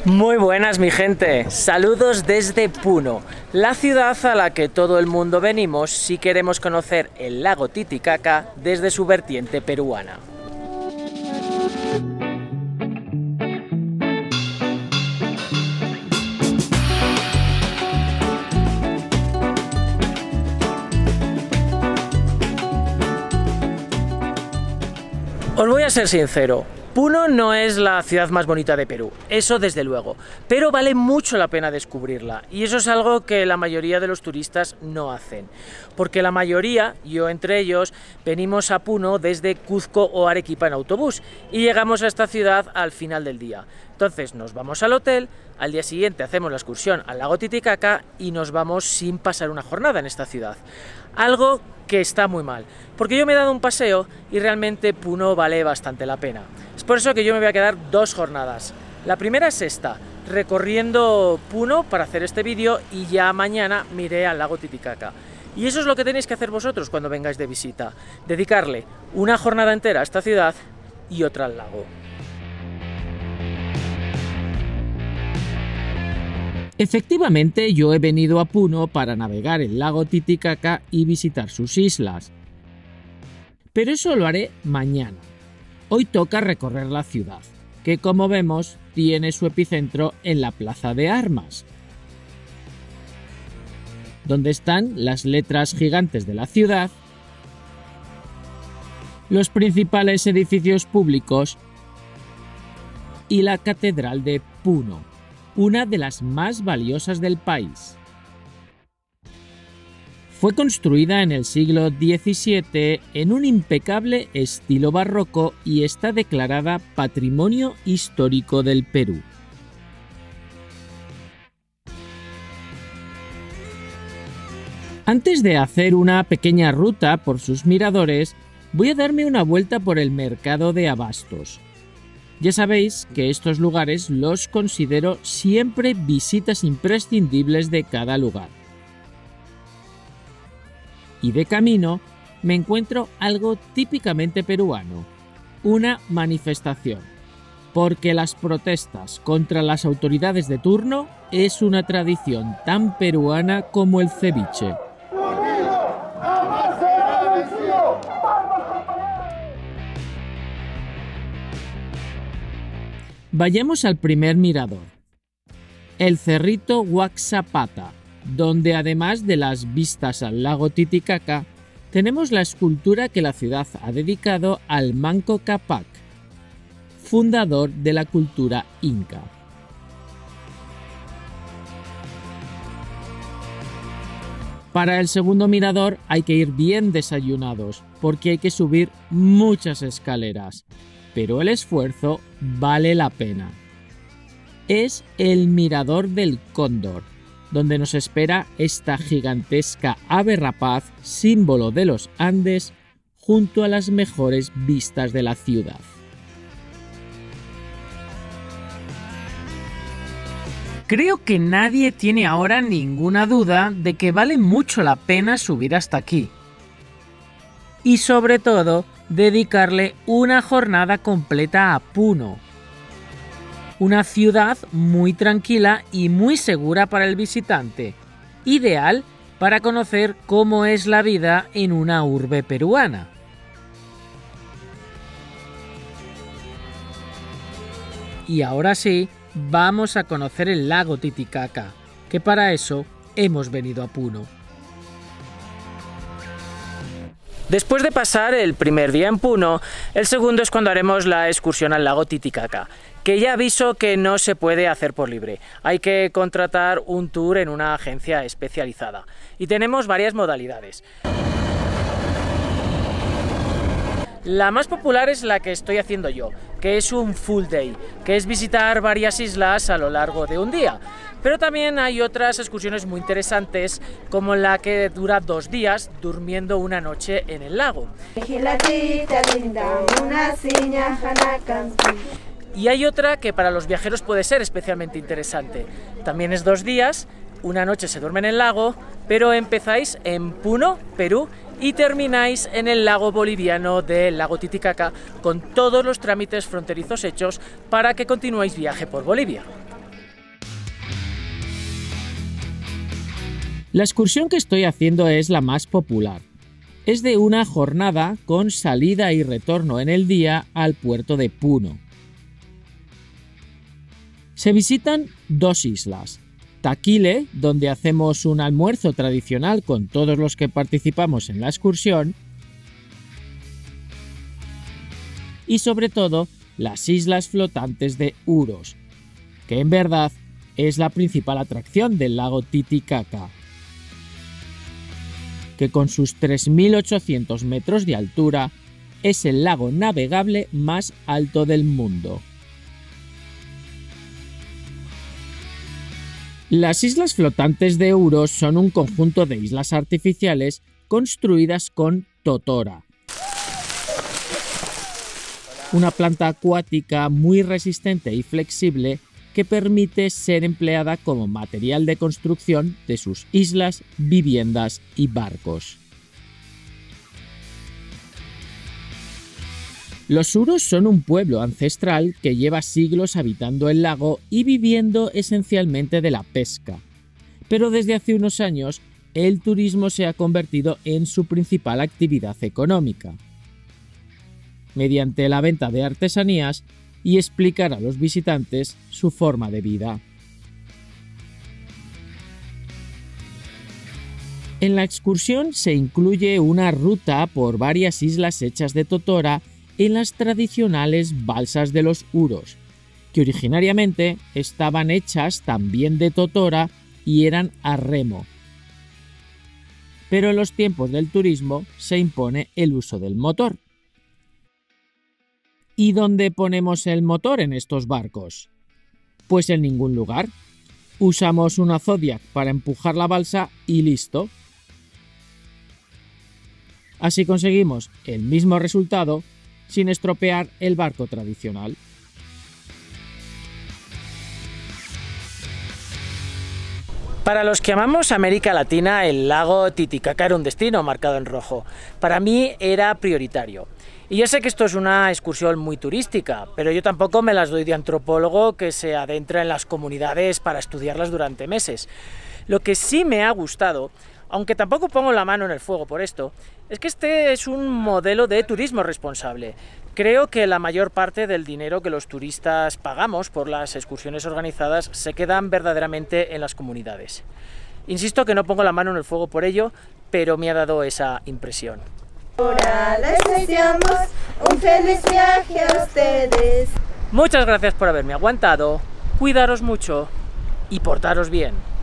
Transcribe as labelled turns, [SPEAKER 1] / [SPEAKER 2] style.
[SPEAKER 1] Muy buenas mi gente, saludos desde Puno, la ciudad a la que todo el mundo venimos si queremos conocer el lago Titicaca desde su vertiente peruana. Os voy a ser sincero, Puno no es la ciudad más bonita de Perú, eso desde luego, pero vale mucho la pena descubrirla y eso es algo que la mayoría de los turistas no hacen, porque la mayoría, yo entre ellos, venimos a Puno desde Cuzco o Arequipa en autobús y llegamos a esta ciudad al final del día. Entonces nos vamos al hotel, al día siguiente hacemos la excursión al lago Titicaca y nos vamos sin pasar una jornada en esta ciudad. Algo que está muy mal, porque yo me he dado un paseo y realmente Puno vale bastante la pena. Es por eso que yo me voy a quedar 2 jornadas. La primera es esta, recorriendo Puno para hacer este vídeo y ya mañana me iré al lago Titicaca. Y eso es lo que tenéis que hacer vosotros cuando vengáis de visita, dedicarle una jornada entera a esta ciudad y otra al lago. Efectivamente, yo he venido a Puno para navegar el lago Titicaca y visitar sus islas. Pero eso lo haré mañana. Hoy toca recorrer la ciudad, que como vemos tiene su epicentro en la Plaza de Armas, donde están las letras gigantes de la ciudad, los principales edificios públicos y la Catedral de Puno, una de las más valiosas del país. Fue construida en el siglo XVII en un impecable estilo barroco y está declarada Patrimonio Histórico del Perú. Antes de hacer una pequeña ruta por sus miradores, voy a darme una vuelta por el mercado de abastos. Ya sabéis que estos lugares los considero siempre visitas imprescindibles de cada lugar. Y de camino me encuentro algo típicamente peruano, una manifestación, porque las protestas contra las autoridades de turno es una tradición tan peruana como el ceviche. Vayamos al primer mirador, el Cerrito Huaczapata, donde además de las vistas al lago Titicaca, tenemos la escultura que la ciudad ha dedicado al Manco Cápac, fundador de la cultura inca. Para el segundo mirador hay que ir bien desayunados, porque hay que subir muchas escaleras, pero el esfuerzo vale la pena. Es el Mirador del Cóndor, donde nos espera esta gigantesca ave rapaz, símbolo de los Andes, junto a las mejores vistas de la ciudad. Creo que nadie tiene ahora ninguna duda de que vale mucho la pena subir hasta aquí. Y sobre todo, dedicarle una jornada completa a Puno. Una ciudad muy tranquila y muy segura para el visitante, ideal para conocer cómo es la vida en una urbe peruana. Y ahora sí, vamos a conocer el lago Titicaca, que para eso hemos venido a Puno. Después de pasar el primer día en Puno, el segundo es cuando haremos la excursión al lago Titicaca, que ya aviso que no se puede hacer por libre. Hay que contratar un tour en una agencia especializada. Y tenemos varias modalidades. La más popular es la que estoy haciendo yo, que es un full day, que es visitar varias islas a lo largo de un día. Pero también hay otras excursiones muy interesantes, como la que dura 2 días durmiendo una noche en el lago. Y hay otra que para los viajeros puede ser especialmente interesante. También es 2 días, una noche se duerme en el lago, pero empezáis en Puno, Perú, y termináis en el lago boliviano del lago Titicaca, con todos los trámites fronterizos hechos para que continuéis viaje por Bolivia. La excursión que estoy haciendo es la más popular. Es de una jornada con salida y retorno en el día al puerto de Puno. Se visitan 2 islas. Taquile, donde hacemos un almuerzo tradicional con todos los que participamos en la excursión, y sobre todo las islas flotantes de Uros, que en verdad es la principal atracción del lago Titicaca, que con sus 3.800 metros de altura es el lago navegable más alto del mundo. Las islas flotantes de Uros son un conjunto de islas artificiales construidas con totora, una planta acuática muy resistente y flexible que permite ser empleada como material de construcción de sus islas, viviendas y barcos. Los Uros son un pueblo ancestral que lleva siglos habitando el lago y viviendo esencialmente de la pesca. Pero desde hace unos años, el turismo se ha convertido en su principal actividad económica, mediante la venta de artesanías y explicar a los visitantes su forma de vida. En la excursión se incluye una ruta por varias islas hechas de totora en las tradicionales balsas de los Uros, que originariamente estaban hechas también de totora y eran a remo. Pero en los tiempos del turismo se impone el uso del motor. ¿Y dónde ponemos el motor en estos barcos? Pues en ningún lugar. Usamos una Zodiac para empujar la balsa y listo. Así conseguimos el mismo resultado sin estropear el barco tradicional. Para los que amamos América Latina, el lago Titicaca era un destino marcado en rojo. Para mí era prioritario. Y ya sé que esto es una excursión muy turística, pero yo tampoco me las doy de antropólogo que se adentra en las comunidades para estudiarlas durante meses. Lo que sí me ha gustado, aunque tampoco pongo la mano en el fuego por esto, es que este es un modelo de turismo responsable. Creo que la mayor parte del dinero que los turistas pagamos por las excursiones organizadas se quedan verdaderamente en las comunidades. Insisto que no pongo la mano en el fuego por ello, pero me ha dado esa impresión.
[SPEAKER 2] Ahora les deseamos un feliz viaje a ustedes.
[SPEAKER 1] Muchas gracias por haberme aguantado, cuidaros mucho y portaros bien.